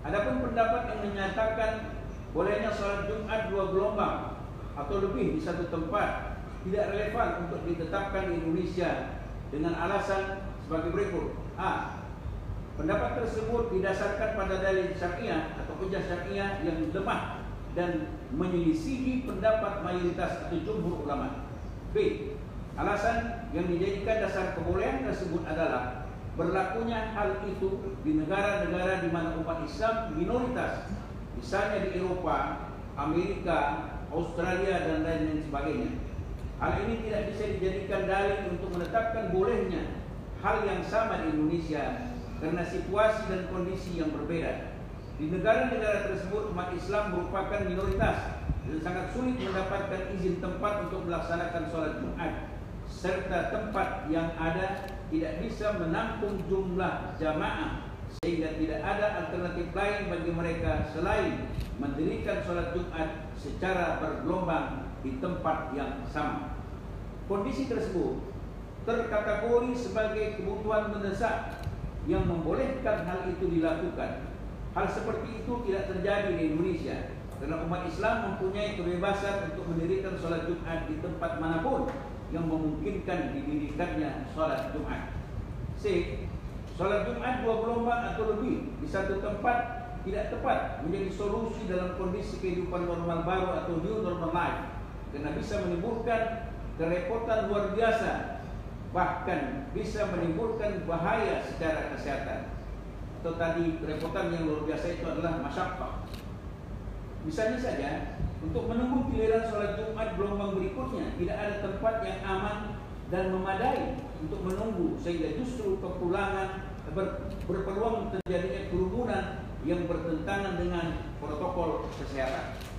Adapun pendapat yang menyatakan bolehnya sholat Jumat 2 gelombang atau lebih di satu tempat tidak relevan untuk ditetapkan di Indonesia dengan alasan sebagai berikut. A. Pendapat tersebut didasarkan pada dalil syariah atau hujjah syariah yang lemah dan menyelisihi pendapat mayoritas atau jumhur ulama. B. Alasan yang dijadikan dasar kebolehan tersebut adalah berlakunya hal itu di negara-negara di mana umat Islam minoritas, misalnya di Eropa, Amerika, Australia, dan lain-lain sebagainya. Hal ini tidak bisa dijadikan dalil untuk menetapkan bolehnya hal yang sama di Indonesia karena situasi dan kondisi yang berbeda. Di negara-negara tersebut umat Islam merupakan minoritas dan sangat sulit mendapatkan izin tempat untuk melaksanakan sholat Jumat, serta tempat yang ada tidak bisa menampung jumlah jamaah sehingga tidak ada alternatif lain bagi mereka selain mendirikan sholat Jumat secara bergelombang di tempat yang sama. Kondisi tersebut terkategori sebagai kebutuhan mendesak yang membolehkan hal itu dilakukan. Hal seperti itu tidak terjadi di Indonesia karena umat Islam mempunyai kebebasan untuk mendirikan sholat Jumat di tempat manapun yang memungkinkan didirikannya sholat Jumat. C. Sholat Jumat 2 gelombang atau lebih di satu tempat tidak tepat menjadi solusi dalam kondisi kehidupan normal baru atau new normal life karena bisa menimbulkan kerepotan luar biasa, bahkan bisa menimbulkan bahaya secara kesehatan. Atau tadi kerepotan yang luar biasa itu adalah masyaqqah. Misalnya saja untuk menunggu giliran sholat Jumat gelombang berikutnya tidak ada tempat yang aman dan memadai untuk menunggu sehingga justru kepulangan berpeluang terjadinya kerumunan yang bertentangan dengan protokol kesehatan.